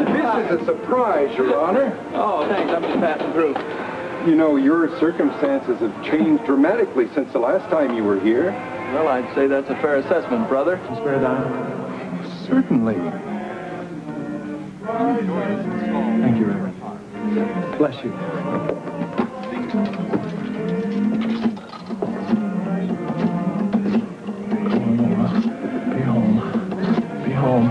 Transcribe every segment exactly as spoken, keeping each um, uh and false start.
This is a surprise, Your Honor. Oh, thanks. I'm just passing through. You know, your circumstances have changed dramatically since the last time you were here. Well, I'd say that's a fair assessment, brother. Swear down. Certainly. Thank you, Reverend. Bless you. Be home. Be home.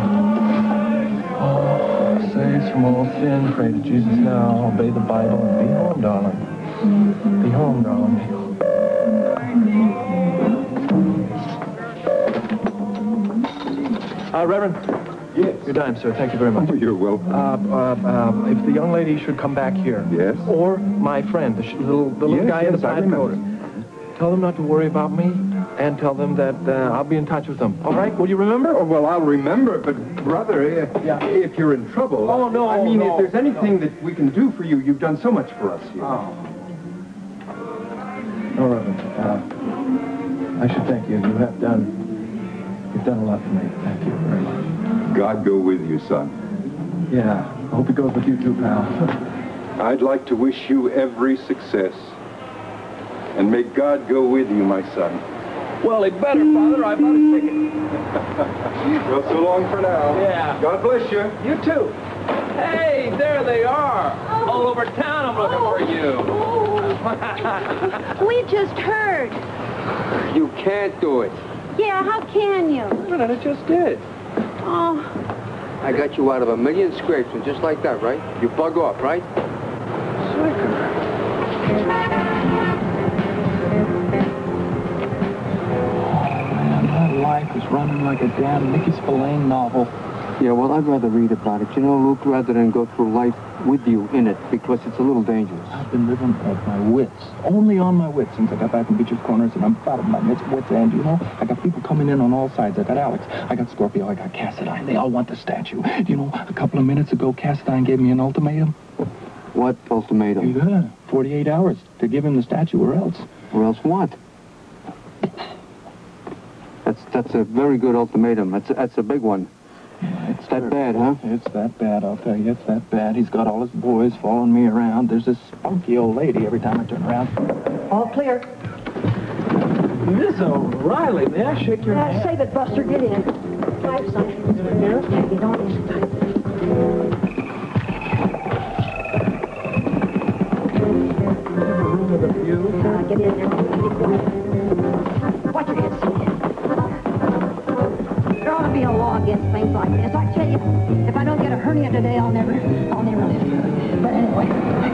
Oh, save us from all sin. Pray to Jesus now. Obey the Bible and be home, darling. Be home, darling. Be home. Uh, Reverend. Yes. Your dime, sir. Thank you very much. Oh, you're welcome. Uh, uh, uh, if the young lady should come back here. Yes. Or my friend, the, sh little, the little yes, guy in the yes, I plaid coat. Tell them not to worry about me, and tell them that uh, I'll be in touch with them. All right? Will you remember? Oh, well, I'll remember, but brother, if, Yeah. if you're in trouble... Oh, no, I mean, no, if there's anything no. that we can do for you, you've done so much for us here. Oh. No, Reverend. Uh, I should thank you. You have done... You've done a lot for me. Thank you very much. God go with you, son. Yeah. I hope it goes with you too, pal. I'd like to wish you every success. And may God go with you, my son. Well, it better, Father. I bought a ticket. Well, so long for now. Yeah. God bless you. You too. Hey, there they are. All over town I'm looking for you. We just heard. You can't do it. Yeah, how can you? But I just did. Oh, I got you out of a million scrapes, and just like that, right? You bug off, right? Man, my life is running like a damn Nicky Spillane novel. Yeah, well, I'd rather read about it, you know, Luke, rather than go through life with you in it, because it's a little dangerous. I've been living at my wits, only on my wits, since I got back from Beacher's Corners, and I'm out of my wits, wits end, you know? I got people coming in on all sides. I got Alex, I got Scorpio, I got Cassadine. They all want the statue. You know, a couple of minutes ago, Cassadine gave me an ultimatum. What ultimatum? Yeah, forty-eight hours to give him the statue, or else. Or else what? That's that's a very good ultimatum. That's a, that's a big one. Yeah, it's that bad, huh? It's that bad, I'll tell you. It's that bad. He's got all his boys following me around. There's this spunky old lady every time I turn around. all clear. Miss O'Reilly, may I shake your Uh, hand? save it, Buster. Get in. Drive, son. Here, take it on inside. Room with a view. Uh, get in there. Watch your head, son. There ought to be a law against things like this. I tell you, if I don't get a hernia today, I'll never, I'll never live. But anyway.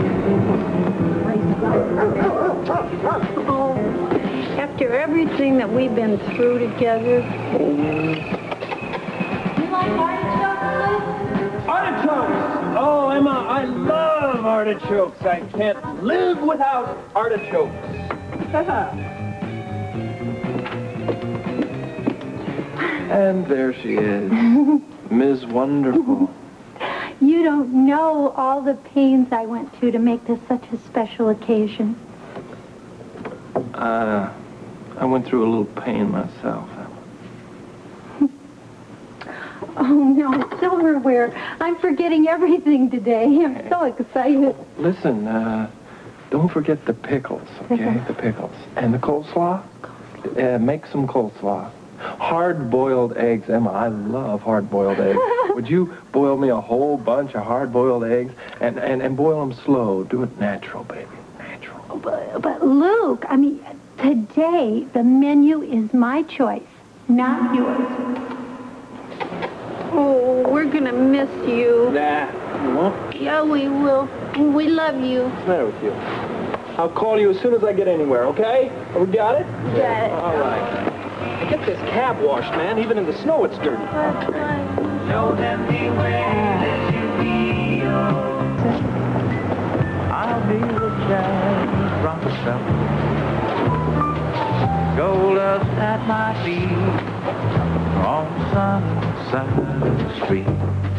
Oh, after everything that we've been through together. You like artichokes, Artichokes! Oh, Emma, I love artichokes. I can't live without artichokes. And there she is, Miz Wonderful. You don't know all the pains I went to to make this such a special occasion. Uh, I went through a little pain myself. Oh, no, silverware. I'm forgetting everything today. I'm so excited. Listen, uh, don't forget the pickles, okay? The pickles. And the coleslaw? Uh, make some coleslaw. Hard-boiled eggs. Emma, I love hard-boiled eggs. Would you boil me a whole bunch of hard-boiled eggs? And, and, and boil them slow. Do it natural, baby. Natural. But, but Luke, I mean, today the menu is my choice, not yours. Oh, we're gonna miss you. Nah, you won't. Yeah, we will. We love you. What's the matter with you? I'll call you as soon as I get anywhere, okay? We got it? Got it. All right. Get this cab washed, man. Even in the snow, it's dirty. Show them the way that you feel. I'll be the child from the south. Gold dust at my feet on the sunny side of the street.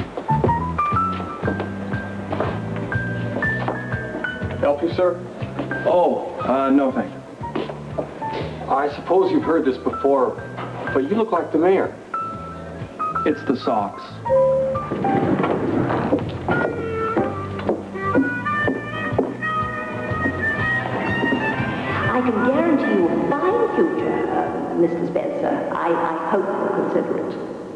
Help you, sir? Oh, uh, no, thank you. I suppose you've heard this before, but you look like the mayor. It's the socks. I can guarantee you a fine future, uh, Mister Spencer. I, I hope you'll consider it.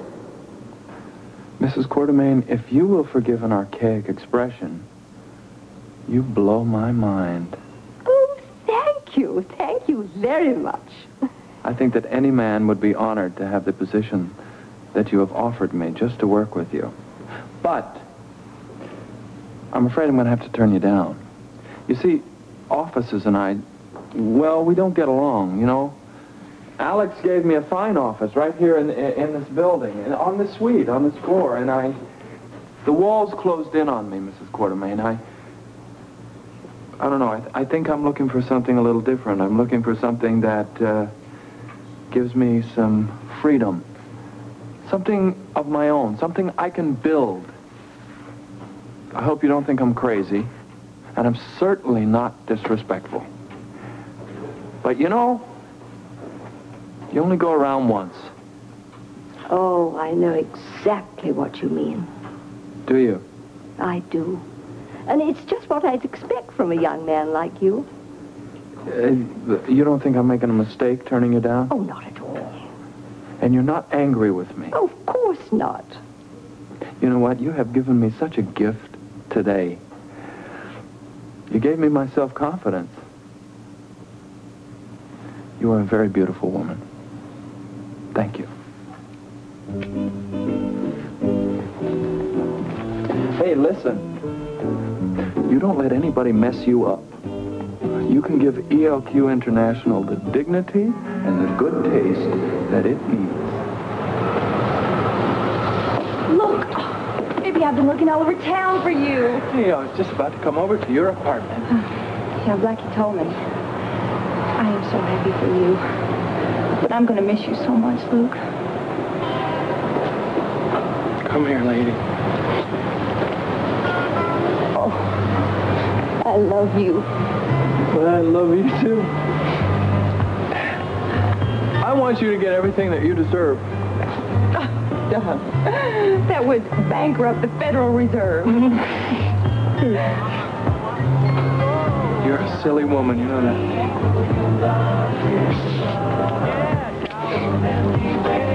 Missus Quartermain, if you will forgive an archaic expression, you blow my mind. Oh, thank you. Thank you very much. I think that any man would be honored to have the position that you have offered me just to work with you. But I'm afraid I'm going to have to turn you down. You see, offices and I, well, we don't get along, you know. Alex gave me a fine office right here in, in this building, and on this suite, on this floor, and I, the walls closed in on me, Missus Quartermain. I, I don't know, I, th I think I'm looking for something a little different. I'm looking for something that uh, gives me some freedom, something of my own, something I can build. I hope you don't think I'm crazy, and I'm certainly not disrespectful. But you know, you only go around once. Oh, I know exactly what you mean. Do you? I do. And it's just what I'd expect from a young man like you. Uh, you don't think I'm making a mistake turning you down? Oh, not at all. And you're not angry with me? Oh, of course not. You know what? You have given me such a gift today. You gave me my self-confidence. You are a very beautiful woman. Thank you. Hey, listen. You don't let anybody mess you up. You can give E L Q International the dignity and the good taste that it needs. Look, maybe I've been looking all over town for you. Hey, I was just about to come over to your apartment. Yeah, Blackie told me. I am so happy for you. But I'm going to miss you so much, Luke. Come here, lady. Oh, I love you. Well, I love you, too. I want you to get everything that you deserve. That would bankrupt the Federal Reserve. You're a silly woman, you know that.